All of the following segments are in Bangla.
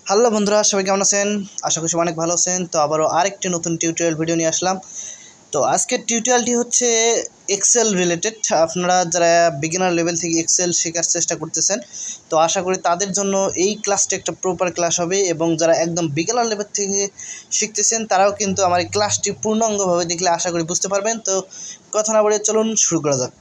হ্যালো বন্ধুরা, সবাই কেমন আছেন? আশা করি সবাই অনেক ভালো আছেন। তো আবারও আরেকটি নতুন টিউটোরিয়াল ভিডিও নিয়ে আসলাম। তো আজকের টিউটোরিয়ালটি হচ্ছে এক্সেল রিলেটেড। আপনারা যারা বিগিনার লেভেল থেকে এক্সেল শেখার চেষ্টা করতেছেন, তো আশা করি তাদের জন্য এই ক্লাসটি একটা প্রপার ক্লাস হবে। এবং যারা একদম বিগিনার লেভেল থেকে শিখতেছেন তারাও কিন্তু আমার এই ক্লাসটি পূর্ণাঙ্গভাবে দেখলে আশা করি বুঝতে পারবেন। তো কথা না বলে চলুন শুরু করা যাক।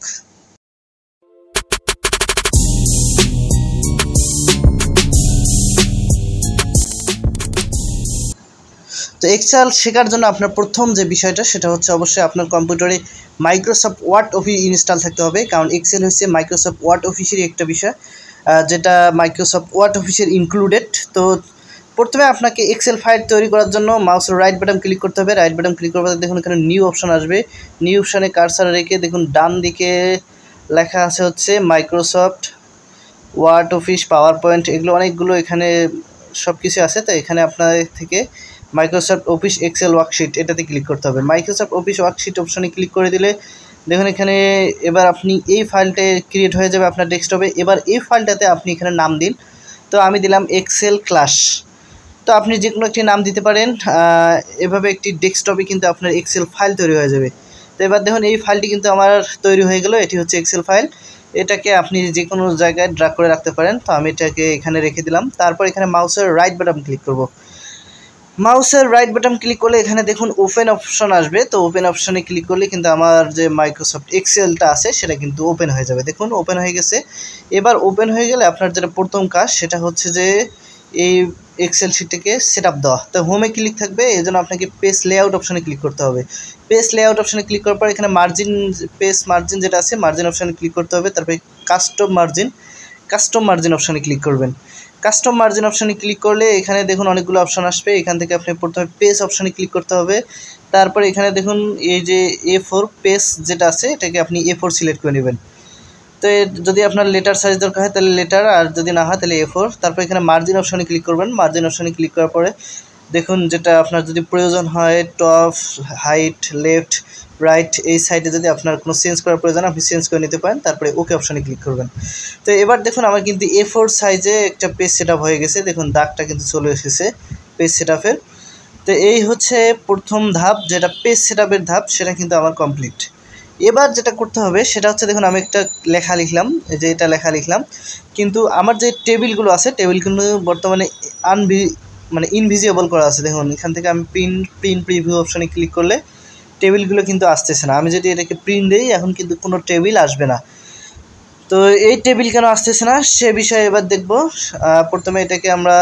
তো এক্সেল শেখার জন্য আপনার প্রথম যে বিষয়টা সেটা হচ্ছে অবশ্যই আপনার কম্পিউটারে মাইক্রোসফট ওয়ার্ড অফিস ইনস্টল থাকতে হবে, কারণ এক্সেল হচ্ছে মাইক্রোসফট ওয়ার্ড অফিসেরই একটা বিষয়, যেটা মাইক্রোসফট ওয়ার্ড অফিসের ইনক্লুডেড। তো প্রথমে আপনাকে এক্সেল ফাইল তৈরি করার জন্য মাউসের রাইট বাটন ক্লিক করতে হবে। রাইট বাটন ক্লিক করার পর দেখুন এখানে নিউ অপশন আসবে। নিউ অপশানে কার্সার রেখে দেখুন ডান দিকে লেখা আছে হচ্ছে Microsoft Word Office, PowerPoint, এগুলো অনেকগুলো এখানে সব কিছু আছে। তো এখানে আপনার থেকে মাইক্রোসফট অফিস এক্সেল ওয়ার্কশিট এটাতে ক্লিক করতে হবে। মাইক্রোসফট অফিস ওয়ার্কশিট অপশনে ক্লিক করে দিলে দেখুন এখানে এবার আপনি এই ফাইলটা ক্রিয়েট হয়ে যাবে আপনার ডেস্কটপে। এবার এই ফাইলটাতে আপনি এখানে নাম দিন। তো আমি দিলাম এক্সেল ক্লাস। তো আপনি যে কোনো একটি নাম দিতে পারেন। এভাবে একটি ডেস্কটপে কিন্তু আপনার এক্সেল ফাইল তৈরি হয়ে যাবে। তো এবার দেখুন এই ফাইলটি কিন্তু আমার তৈরি হয়ে গেল। এটি হচ্ছে এক্সেল ফাইল। এটাকে আপনি যে কোনো জায়গায় ড্র্যাগ করে রাখতে পারেন। তো আমি এটাকে এখানে রেখে দিলাম। তারপর এখানে মাউসের রাইট বাটন ক্লিক করব। মাউসের রাইট বাটন ক্লিক করলে এখানে দেখুন ওপেন অপশন আসবে। তো ওপেন অপশনে ক্লিক করলে কিন্তু আমার যে মাইক্রোসফট এক্সেলটা আছে সেটা কিন্তু ওপেন হয়ে যাবে। দেখুন ওপেন হয়ে গেছে। এবার ওপেন হয়ে গেলে আপনার যেটা প্রথম কাজ সেটা হচ্ছে যে এই এক্সেল শিটটাকে সেট আপ দেওয়া। তো হোমে ক্লিক থাকবে, এই জন্য আপনাকে পেজ লেআউট অপশনে ক্লিক করতে হবে। পেজ লেআউট অপশনে ক্লিক করার পর এখানে মার্জিন, পেজ মার্জিন যেটা আছে মার্জিন অপশনে ক্লিক করতে হবে। তারপরে কাস্টম মার্জিন অপশনে ক্লিক করবেন। কাস্টম মার্জিন অপশনে ক্লিক করলে এখানে দেখুন অনেকগুলো অপশন আসবে। এখান থেকে আপনি প্রথমে পেজ অপশনে ক্লিক করতে হবে। তারপরে এখানে দেখুন এই যে A4 পেজ যেটা আছে এটাকে আপনি A4 সিলেক্ট করে নেবেন। তো যদি আপনার লেটার সাইজ দরকার হয় তাহলে লেটার, আর যদি না হয় তাহলে A4। তারপর এখানে মার্জিন অপশনে ক্লিক করবেন। মার্জিন অপশনে ক্লিক করার পরে দেখুন যেটা আপনার যদি প্রয়োজন হয় টপ, হাইট, লেফট, রাইট, এই সাইডে যদি আপনার কোনো চেঞ্জ করার প্রয়োজন আপনি চেঞ্জ করে নিতে পারেন। তারপরে ওকে অপশনে ক্লিক করবেন। তো এবার দেখুন আমার কিন্তু A4 সাইজে একটা পেজ সেট আপ হয়ে গেছে। দেখুন দাগটা কিন্তু চলে এসেছে পেজ সেট আপের। তো এই হচ্ছে প্রথম ধাপ, যেটা পেজ সেট আপের ধাপ, সেটা কিন্তু আমার কমপ্লিট। এবার যেটা করতে হবে সেটা হচ্ছে দেখুন আমি একটা লেখা লিখলাম, এই যে এটা লেখা লিখলাম, কিন্তু আমার যে টেবিলগুলো আছে টেবিলগুলো বর্তমানে ইনভিজিবল করা আছে। দেখুন এখান থেকে আমি প্রিন্ট প্রিভিউ অপশনে ক্লিক করলে টেবিলগুলো কিন্তু আসতেছে না। আমি যদি এটাকে প্রিন্ট দিই এখন কিন্তু কোনো টেবিল আসবে না। তো এই টেবিল কেন আসতেছে না সে বিষয়ে এবার দেখব। প্রথমে এটাকে আমরা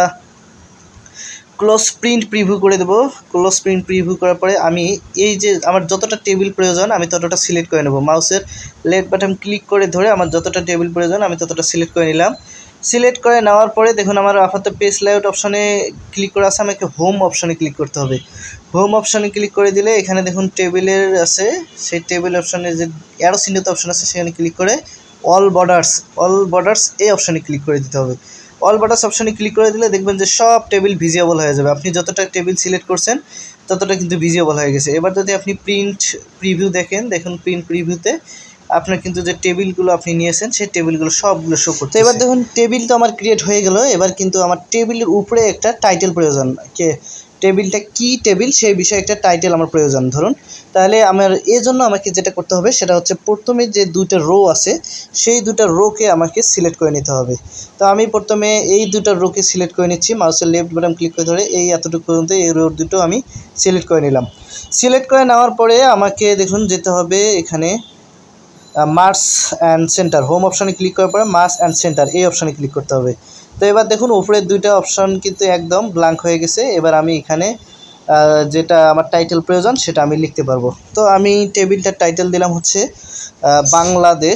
ক্লোজ প্রিন্ট প্রিভিউ করে দেবো। ক্লোজ প্রিন্ট প্রিভিউ করার পরে আমি এই যে আমার যতটা টেবিল প্রয়োজন আমি ততটা সিলেক্ট করে নেব। মাউসের লেফট বাটন ক্লিক করে ধরে আমার যতটা টেবিল প্রয়োজন আমি ততটা সিলেক্ট করে নিলাম। সিলেক্ট করে নেওয়ার পরে দেখুন আমার আপাতত পেজ লেআউট অপশনে ক্লিক করে আছে, আমাকে হোম অপশনে ক্লিক করতে হবে। হোম অপশনে ক্লিক করে দিলে এখানে দেখুন টেবিলের আছে, সেই টেবিল অপশনে যে অ্যারো চিহ্নিত অপশন আছে সেখানে ক্লিক করে অল বর্ডার্স এই অপশনে ক্লিক করে দিতে হবে। অল বর্ডার্স অপশনে ক্লিক করে দিলে দেখবেন যে সব টেবিল ভিজিবল হয়ে যাবে। আপনি যতটা টেবিল সিলেক্ট করছেন ততটা কিন্তু ভিজিবল হয়ে গেছে। এবার যদি আপনি প্রিন্ট প্রিভিউ দেখুন প্রিন্ট প্রিভিউতে আপনার কিন্তু যে টেবিলগুলো আপনি নিয়েছেন সেই টেবিলগুলো সবগুলো শো করতে। এবার দেখুন টেবিল তো আমার ক্রিয়েট হয়ে গেল। এবার কিন্তু আমার টেবিলের উপরে একটা টাইটেল প্রয়োজন, টেবিলটা কি টেবিল সেই বিষয়ে একটা টাইটেল আমার প্রয়োজন ধরুন। তাহলে আমার জন্য আমাকে যেটা করতে হবে সেটা হচ্ছে প্রথমে যে দুটো রো আছে সেই দুটো রোকে আমাকে সিলেক্ট করে নিতে হবে। তো আমি প্রথমে এই দুটো রোকে সিলেক্ট করে নিচ্ছি। মাউসের লেফট বাটন ক্লিক করে ধরে এই এতটুকু পর্যন্ত এই রো দুটো আমি সিলেক্ট করে নিলাম। সিলেক্ট করে নেওয়ার পরে আমাকে দেখুন যেতে হবে এখানে মার্জ অ্যান্ড সেন্টার। হোম অপশনে ক্লিক করার পরে মার্জ অ্যান্ড সেন্টার এই অপশনে ক্লিক করতে হবে। তো এবার দেখুন উপরের দুইটা অপশন কিন্তু একদম ব্ল্যাঙ্ক হয়ে গেছে। এবার আমি এখানে যেটা আমার টাইটেল প্রয়োজন সেটা আমি লিখতে পারবো। তো আমি টেবিলটার টাইটেল দিলাম হচ্ছে বাংলাদেশ।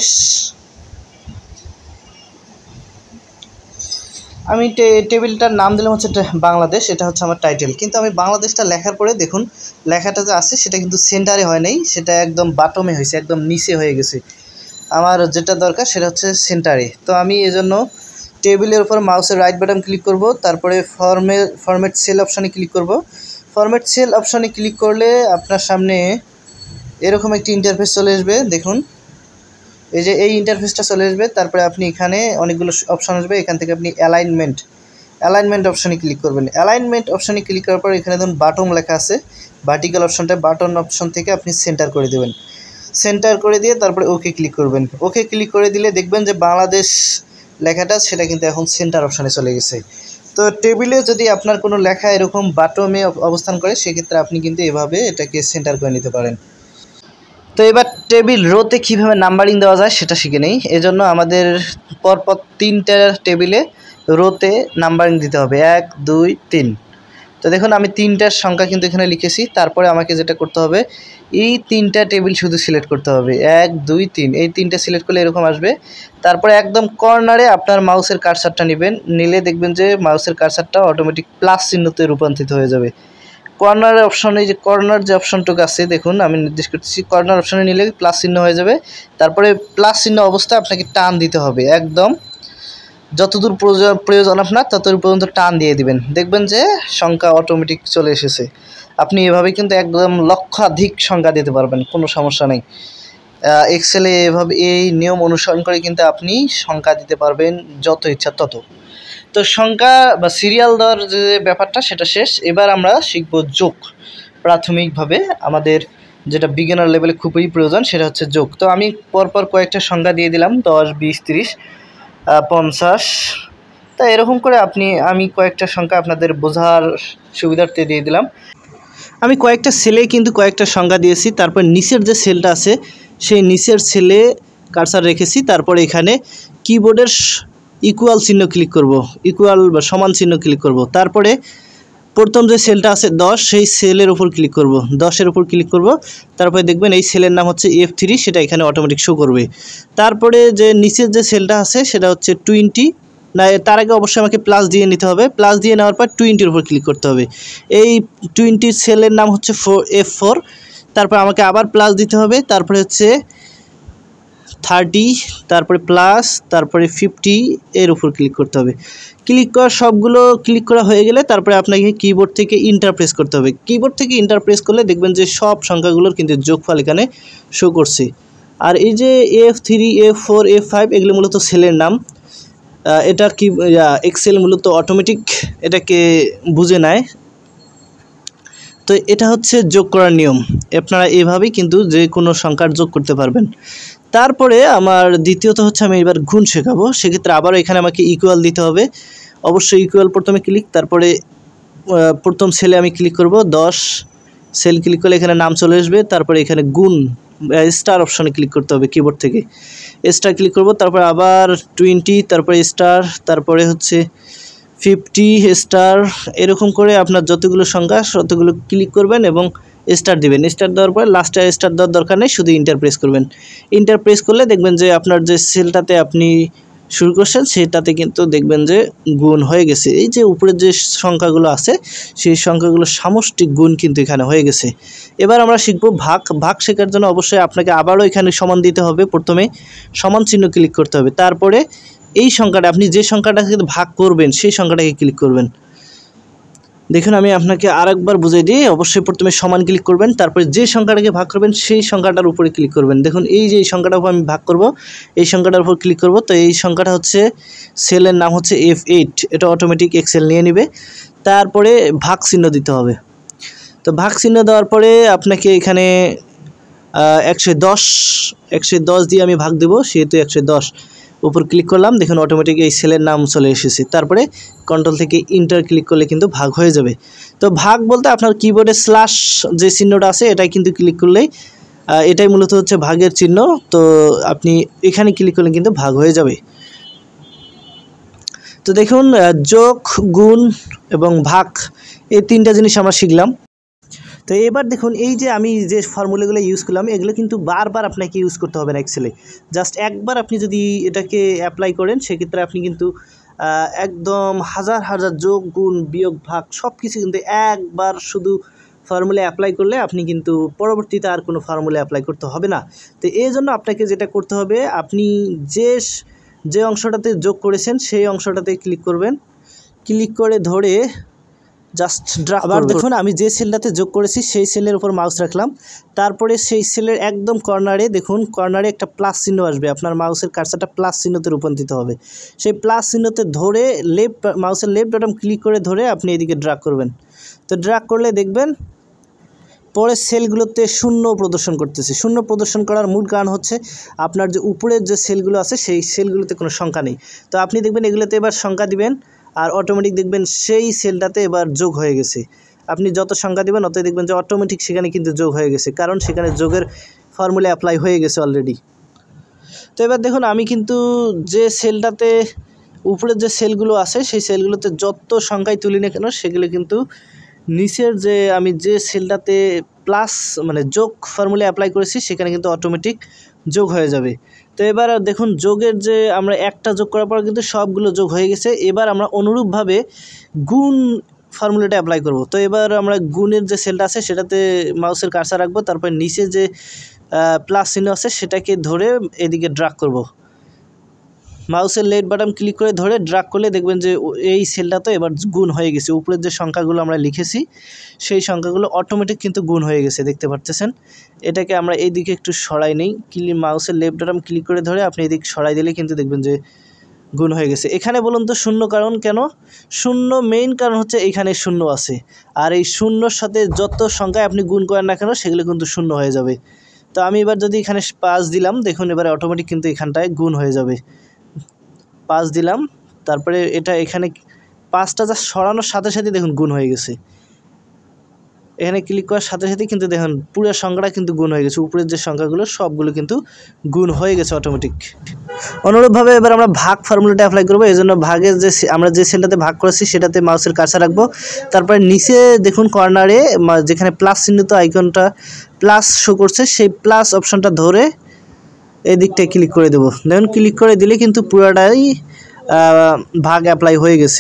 আমি টেবিলটার নাম দিলাম হচ্ছে বাংলাদেশ, এটা হচ্ছে আমার টাইটেল। কিন্তু আমি বাংলাদেশটা লেখার পরে দেখুন লেখাটা যে আছে সেটা কিন্তু সেন্টারে হয় নাই, সেটা একদম বাটমে হয়েছে, একদম নিচে হয়ে গেছে। আমার যেটা দরকার সেটা হচ্ছে সেন্টারে। তো আমি এজন্য টেবিলের উপর মাউসের রাইট বাটন ক্লিক করব। তারপরে ফরম্যাট সেল অপশানে ক্লিক করব। ফরম্যাট সেল অপশানে ক্লিক করলে আপনার সামনে এরকম একটি ইন্টারফেস চলে আসবে। দেখুন এই ইন্টারফেসটা চলে আসবে। তারপরে আপনি এখানে অনেকগুলো অপশান আসবে, এখান থেকে আপনি অ্যালাইনমেন্ট অ্যালাইনমেন্ট অপশানে ক্লিক করবেন। অ্যালাইনমেন্ট অপশানে ক্লিক করার পর এখানে ধরুন বাটন লেখা আছে, ভার্টিক্যাল অপশানটা, বাটন অপশান থেকে আপনি সেন্টার করে দেবেন। সেন্টার করে দিয়ে তারপরে ওকে ক্লিক করবেন। ওকে ক্লিক করে দিলে দেখবেন যে বাংলাদেশ লেখাটা সেটা কিন্তু এখন সেন্টার অপশানে চলে গেছে। তো টেবিলে যদি আপনার কোনো লেখা এরকম বাটমে অবস্থান করে সেক্ষেত্রে আপনি কিন্তু এভাবে এটাকে সেন্টার করে নিতে পারেন। তো এবার টেবিল রোতে কীভাবে নাম্বারিং দেওয়া যায় সেটা শিখে নেই। এজন্য আমাদের পরপর 3টা টেবিলে রোতে নাম্বারিং দিতে হবে, 1 2 3। তো দেখুন আমি 3টার সংখ্যা কিন্তু এখানে লিখেছি। তারপরে আমাকে যেটা করতে হবে, এই 3টা টেবিল শুধু সিলেক্ট করতে হবে, 1 2 3, এই 3টা সিলেক্ট করলে এরকম আসবে। তারপরে একদম কর্নারে আপনার মাউসের কার্সারটা নেবেন, নিলে দেখবেন যে মাউসের কার্সারটা অটোমেটিক প্লাস চিহ্নতে রূপান্তরিত হয়ে যাবে। কর্নার অপশনে যে কর্নার যে অপশনটুকু আছে দেখুন আমি নির্দেশ করতেছি, কর্নার অপশনে নিলে প্লাস চিহ্ন হয়ে যাবে। তারপরে প্লাস চিহ্ন অবস্থায় আপনাকে টান দিতে হবে, একদম যতদূর প্রয়োজন আপনার ততদূর পর্যন্ত টান দিয়ে দিবেন, দেখবেন যে সংখ্যা অটোমেটিক চলে এসেছে। আপনি এভাবে কিন্তু একদম লক্ষাধিক সংখ্যা দিতে পারবেন, কোনো সমস্যা নেই। এক্সেলে এভাবে এই নিয়ম অনুসরণ করে কিন্তু আপনি সংখ্যা দিতে পারবেন যত ইচ্ছা তত। তো সংখ্যা বা সিরিয়াল দেওয়ার যে ব্যাপারটা সেটা শেষ। এবার আমরা শিখব যোগ। প্রাথমিকভাবে আমাদের যেটা বিগিনার লেভেলে খুবই প্রয়োজন সেটা হচ্ছে যোগ। তো আমি পরপর কয়েকটা সংখ্যা দিয়ে দিলাম, 10 20 30 50। তা এরকম করে আমি কয়েকটা সংখ্যা আপনাদের বোঝার সুবিধার্থে দিয়ে দিলাম। আমি কয়েকটা সেলে কিন্তু কয়েকটা সংখ্যা দিয়েছি। তারপর নিচের যে সেলটা আছে সেই নিচের সেলে কার্সার রেখেছি। তারপরে এখানে কিবোর্ডের ইকুয়াল চিহ্ন ক্লিক করব, ইকুয়াল বা সমান চিহ্ন ক্লিক করব। তারপরে প্রথম যে সেলটা আছে 10, সেই সেলের উপর ক্লিক করব, 10-এর উপর ক্লিক করব। তারপরে দেখবেন এই সেলের নাম হচ্ছে F3, সেটা এখানে অটোমেটিক শো করবে। তারপরে যে নিচের যে সেলটা আছে সেটা হচ্ছে 20, না তার আগে অবশ্যই আমাকে প্লাস দিয়ে নিতে হবে। প্লাস দিয়ে নেওয়ার পর 20-এর উপর ক্লিক করতে হবে। এই 20 সেলের নাম হচ্ছে F4। তারপর আমাকে আবার প্লাস দিতে হবে। তারপরে হচ্ছে 30, তারপরে প্লাস, তারপরে 50 এর উপর ক্লিক করতে হবে। ক্লিক করা সবগুলো ক্লিক করা হয়ে গেলে তারপরে আপনাকে কিবোর্ড থেকে ইন্টার প্রেস করতে হবে। কিবোর্ড থেকে ইন্টার প্রেস করলে দেখবেন যে সব সংখ্যাগুলোর কিন্তু যোগফল এখানে শো করছে। আর এই যে F3 F4 F5 এগুলো মূলত সেলের নাম। এটা কি এক্সেল মূলত অটোমেটিক এটাকে বুঝে নেয়। তো এটা হচ্ছে যোগ করার নিয়ম। আপনারা এভাবেই কিন্তু যে কোনো সংখ্যার যোগ করতে পারবেন। তারপরে আমার দ্বিতীয়ত হচ্ছে আমি এবার গুণ শেখাবো। সেক্ষেত্রে আবারও এখানে আমাকে ইকুয়াল দিতে হবে। অবশ্যই ইকুয়াল প্রথমে ক্লিক, তারপরে প্রথম সেলে আমি ক্লিক করব, 10 সেল ক্লিক করলে এখানে নাম চলে আসবে। তারপরে এখানে গুণ স্টার অপশনে ক্লিক করতে হবে, কিবোর্ড থেকে স্টার ক্লিক করব। তারপরে আবার 20, তারপরে স্টার, তারপরে হচ্ছে 50 স্টার, এরকম করে আপনার যতগুলো সংখ্যা ততগুলো ক্লিক করবেন এবং স্টার দিবেন। স্টার দেওয়ার পর লাস্টে স্টার দেওয়ার দরকার নেই, শুধু ইন্টার প্রেস করবেন। ইন্টার প্রেস করলে দেখবেন যে আপনার যে সেলটাতে আপনি শুরু করছেন সেটাতে কিন্তু দেখবেন যে গুণ হয়ে গেছে। এই যে উপরের যে সংখ্যাগুলো আছে সেই সংখ্যাগুলো সামষ্টিক গুণ কিন্তু এখানে হয়ে গেছে। এবার আমরা শিখব ভাগ। ভাগ শেখার জন্য অবশ্যই আপনাকে আবারও এখানে সমান দিতে হবে। প্রথমে সমান চিহ্ন ক্লিক করতে হবে। তারপরে এই সংখ্যাটা আপনি যে সংখ্যাটাকে ভাগ করবেন সেই সংখ্যাটাকে ক্লিক করবেন। দেখুন আমি আপনাকে আরেকবার বুঝিয়ে দিই। অবশ্যই প্রথমে সমান ক্লিক করবেন, তারপরে যে সংখ্যাটাকে ভাগ করবেন সেই সংখ্যাটার উপরে ক্লিক করবেন। দেখুন এই যে এই সংখ্যাটার উপর আমি ভাগ করব, এই সংখ্যাটার উপর ক্লিক করব। তো এই সংখ্যাটা হচ্ছে সেলের নাম হচ্ছে F8, এটা অটোমেটিক এক্সেল নিয়ে নেবে। তারপরে ভাগ চিহ্ন দিতে হবে। তো ভাগ চিহ্ন দেওয়ার পরে আপনাকে এখানে 110 দিয়ে আমি ভাগ দেবো, সেহেতু 110 উপর ক্লিক করলাম। দেখুন অটোমেটিক এই সেলের নাম চলে এসেছে। তারপরে কন্ট্রোল থেকে ইন্টার ক্লিক করলে কিন্তু ভাগ হয়ে যাবে। তো ভাগ বলতে আপনার কিবোর্ডে স্ল্যাশ যে চিহ্নটা আছে এটাই কিন্তু ক্লিক করলেই এটাই মূলত হচ্ছে ভাগের চিহ্ন। তো আপনি এখানে ক্লিক করলে কিন্তু ভাগ হয়ে যাবে। তো দেখুন যোগ, গুণ এবং ভাগ এই তিনটা জিনিস আমরা শিখলাম। তো এবার দেখুন এই যে আমি যে ফর্মুলাগুলো ইউজ করলাম এগুলো কিন্তু বারবার আপনাকে ইউজ করতে হবে না এক্সেলে। জাস্ট একবার আপনি যদি এটাকে অ্যাপ্লাই করেন সেক্ষেত্রে আপনি কিন্তু একদম হাজার হাজার যোগ, গুণ, বিয়োগ, ভাগ সব কিছু কিন্তু একবার শুধু ফর্মুলা অ্যাপ্লাই করলে আপনি কিন্তু পরবর্তীতে আর কোনো ফর্মুলা অ্যাপ্লাই করতে হবে না। তো এই জন্য আপনাকে যেটা করতে হবে, আপনি যে অংশটাতে যোগ করেছেন সেই অংশটাতে ক্লিক করবেন। ক্লিক করে ধরে জাস্ট ড্রাগ। আবার দেখুন আমি যে সেলটাতে যোগ করেছি সেই সেলের উপর মাউস রাখলাম, তারপরে সেই সেলের একদম কর্নারে দেখুন কর্নারে একটা প্লাস চিহ্ন আসবে, আপনার মাউসের কার্সারটা প্লাস চিহ্নতে রূপান্তরিত হবে। সেই প্লাস চিহ্নতে ধরে মাউসের লেফট বাটন ক্লিক করে ধরে আপনি এদিকে ড্রাগ করবেন। তো ড্রাগ করলে দেখবেন পরে সেলগুলোতে শূন্য প্রদর্শন করতেছে। শূন্য প্রদর্শন করার মূল কারণ হচ্ছে আপনার যে উপরের যে সেলগুলো আছে সেই সেলগুলোতে কোনো সংখ্যা নেই। তো আপনি দেখবেন এগুলোতে এবার সংখ্যা দিবেন আর অটোমেটিক দেখবেন সেই সেলটাতে এবার যোগ হয়ে গেছে। আপনি যত সংখ্যা দিবেন অতই দেখবেন যে অটোমেটিক সেখানে কিন্তু যোগ হয়ে গেছে, কারণ সেখানে যোগের ফর্মুলা অ্যাপ্লাই হয়ে গেছে অলরেডি। তো এবার দেখুন আমি কিন্তু যে সেলটাতে উপরের যে সেলগুলো আছে সেই সেলগুলোতে যত সংখ্যায় তুলি না কেন সেগুলো কিন্তু নিচের যে আমি যে সেলটাতে প্লাস মানে যোগ ফর্মুলা অ্যাপ্লাই করেছি সেখানে কিন্তু অটোমেটিক যোগ হয়ে যাবে। তো এবার দেখুন যোগের যে আমরা একটা যোগ করার পর কিন্তু সবগুলো যোগ হয়ে গেছে। এবার আমরা অনুরূপভাবে গুণ ফর্মুলাটা অ্যাপ্লাই করব। তো এবার আমরা গুণের যে সেলটা আছে সেটাতে মাউসের কার্সার রাখবো, তারপর নিচে যে প্লাস চিহ্ন আছে সেটাকে ধরে এদিকে ড্রাগ করব। মাউসের লেফট বাটন ক্লিক করে ধরে ড্রাগ করলে দেখবেন যে এই সেলটা তো এবার গুণ হয়ে গেছে। উপরের যে সংখ্যাগুলো আমরা লিখেছি সেই সংখ্যাগুলো অটোমেটিক কিন্তু গুণ হয়ে গেছে, দেখতে পাচ্ছেন। এটাকে আমরা এইদিকে একটু সরাই নেই, মাউসের লেফট বাটন ক্লিক করে ধরে আপনি এদিকে সরাই দিলে কিন্তু দেখবেন যে গুণ হয়ে গেছে। এখানে বলুন তো শূন্য কারণ কেন? শূন্য মেইন কারণ হচ্ছে এইখানে শূন্য আছে, আর এই শূন্যর সাথে যত সংখ্যায় আপনি গুণ করেন না কেন সেগুলো কিন্তু শূন্য হয়ে যাবে। তো আমি এবার যদি এখানে 5 দিলাম, দেখুন এবারে অটোমেটিক কিন্তু এখানটায় গুণ হয়ে যাবে। 5 দিলাম, তারপরে এটা এখানে 5টা যা সরানোর সাথে সাথে দেখুন গুণ হয়ে গেছে। এখানে ক্লিক করার সাথে সাথে কিন্তু দেখুন পুরো সংখ্যাটা কিন্তু গুণ হয়ে গেছে। উপরের যে সংখ্যাগুলো সবগুলো কিন্তু গুণ হয়ে গেছে অটোমেটিক। অনুরূপভাবে এবার আমরা ভাগ ফর্মুলাটা অ্যাপ্লাই করবো। এই জন্য ভাগের যে আমরা যে সেলটাতে ভাগ করেছি সেটাতে মাউসের কার্সার রাখবো, তারপরে নিচে দেখুন কর্নারে যেখানে প্লাস চিহ্নিত আইকনটা প্লাস শো করছে সেই প্লাস অপশনটা ধরে এই দিকটায় ক্লিক করে দেবো। দেখুন ক্লিক করে দিলে কিন্তু পুরোটাই ভাগ অ্যাপ্লাই হয়ে গেছে।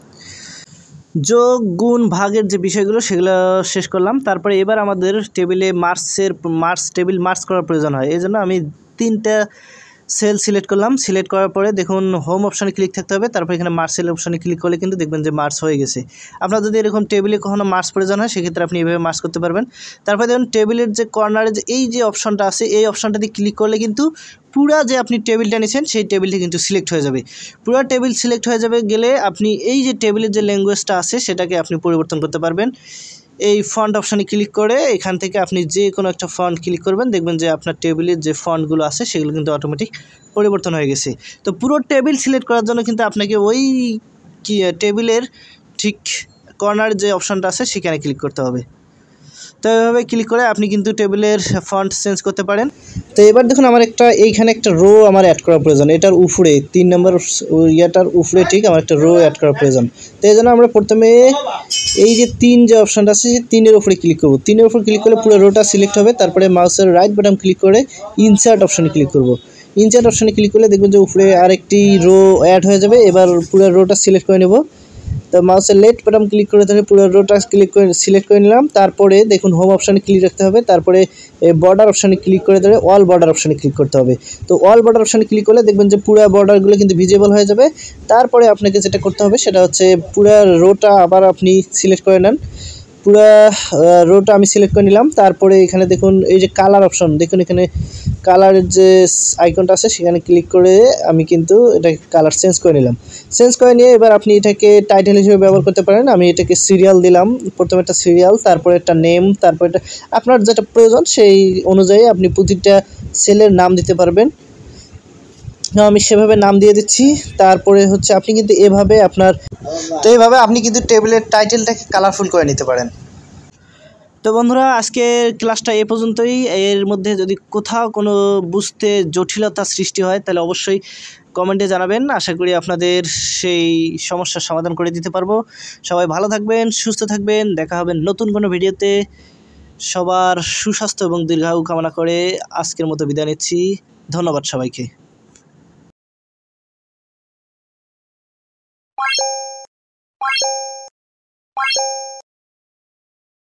যোগ গুণ ভাগের যে বিষয়গুলো সেগুলো শেষ করলাম। তারপরে এবার আমাদের টেবিলে টেবিল মার্চ করার প্রয়োজন হয়। এই জন্য আমি 3টা সেল সিলেক্ট করলাম। সিলেক্ট করার পরে দেখুন হোম অপশানে ক্লিক থাকতে হবে, তারপর এখানে মার্চ সেল অপশানে ক্লিক করলে কিন্তু দেখবেন যে মার্চ হয়ে গেছে। আপনার যদি এরকম টেবিলে কখনো মার্চ প্রয়োজন হয় সেক্ষেত্রে আপনি এভাবে মার্চ করতে পারবেন। তারপরে দেখুন টেবিলের যে কর্নারে যে এই যে অপশানটা আছে এই অপশানটাতে ক্লিক করলে কিন্তু পুরা যে আপনি টেবিলটা নিয়েছেন সেই টেবিলটি কিন্তু সিলেক্ট হয়ে যাবে। পুরো টেবিল সিলেক্ট হয়ে যাবে গেলে আপনি এই যে টেবিলের যে ল্যাঙ্গুয়েজটা আছে সেটাকে আপনি পরিবর্তন করতে পারবেন। এই ফন্ট অপশানে ক্লিক করে এখান থেকে আপনি যে কোনো একটা ফন্ট ক্লিক করবেন, দেখবেন যে আপনার টেবিলের যে ফন্টগুলো আছে সেগুলো কিন্তু অটোমেটিক পরিবর্তন হয়ে গেছে। তো পুরো টেবিল সিলেক্ট করার জন্য কিন্তু আপনাকে ওই টেবিলের ঠিক কর্নার যে অপশানটা আছে সেখানে ক্লিক করতে হবে। তো এইভাবে ক্লিক করে আপনি কিন্তু টেবিলের ফন্ট চেঞ্জ করতে পারেন। তো এবার দেখুন আমার এইখানে একটা রো আমার অ্যাড করা প্রয়োজন। এটার উপরে 3 নম্বর ইয়াটার উপরে ঠিক আমার একটা রো অ্যাড করা প্রয়োজন। তো এই জন্য আমরা প্রথমে এই যে 3 যে অপশানটা আছে সেই 3-এর উপরে ক্লিক করব। 3-এর উপর ক্লিক করলে পুরো রোটা সিলেক্ট হবে। তারপরে মাউসের রাইট বাটন ক্লিক করে ইনসার্ট অপশানে ক্লিক করব। ইনসার্ট অপশানে ক্লিক করলে দেখবেন যে উপরে আরেকটি রো অ্যাড হয়ে যাবে। এবার পুরো রোটা সিলেক্ট করে নেব। তো মাউসের লেফট বাটন ক্লিক করে ধরে পুরো রোটা সিলেক্ট করে নিলাম। তারপরে দেখুন হোম অপশানে ক্লিক রাখতে হবে, তারপরে বর্ডার অপশানে ক্লিক করে ধরে অল বর্ডার অপশানে ক্লিক করতে হবে। তো অল বর্ডার অপশানে ক্লিক করলে দেখবেন যে পুরো বর্ডারগুলো কিন্তু ভিজিবল হয়ে যাবে। তারপরে আপনাকে যেটা করতে হবে সেটা হচ্ছে পুরো রোটা আবার আপনি সিলেক্ট করে নেন। পুরো রোটা আমি সিলেক্ট করে নিলাম। তারপরে এখানে দেখুন এই যে কালার অপশন, দেখুন এখানে কালারের যে আইকনটা আছে সেখানে ক্লিক করে আমি কিন্তু এটাকে কালার চেঞ্জ করে নিলাম। চেঞ্জ করে নিয়ে এবার আপনি এটাকে টাইটেল হিসেবে ব্যবহার করতে পারেন। আমি এটাকে সিরিয়াল দিলাম, প্রথমে একটা সিরিয়াল, তারপরে একটা নেম, তারপরে এটা আপনার যেটা প্রয়োজন সেই অনুযায়ী আপনি প্রতিটা সেলের নাম দিতে পারবেন। আমি সেভাবে নাম দিয়ে দিচ্ছি। তারপরে হচ্ছে আপনি কিন্তু এইভাবে এইভাবে আপনি কিন্তু টেবিলের টাইটেলটাকে কালারফুল করে নিতে পারেন। তো বন্ধুরা আজকের ক্লাসটা এ পর্যন্তই। এর মধ্যে যদি কোথাও কোনো বুঝতে জটিলতা সৃষ্টি হয় তাহলে অবশ্যই কমেন্টে জানাবেন। আশা করি আপনাদের সেই সমস্যার সমাধান করে দিতে পারবো। সবাই ভালো থাকবেন, সুস্থ থাকবেন, দেখা হবে নতুন কোনো ভিডিওতে। সবার সুস্বাস্থ্য এবং দীর্ঘায়ু কামনা করে আজকের মতো বিদায় নিচ্ছি। ধন্যবাদ সবাইকে।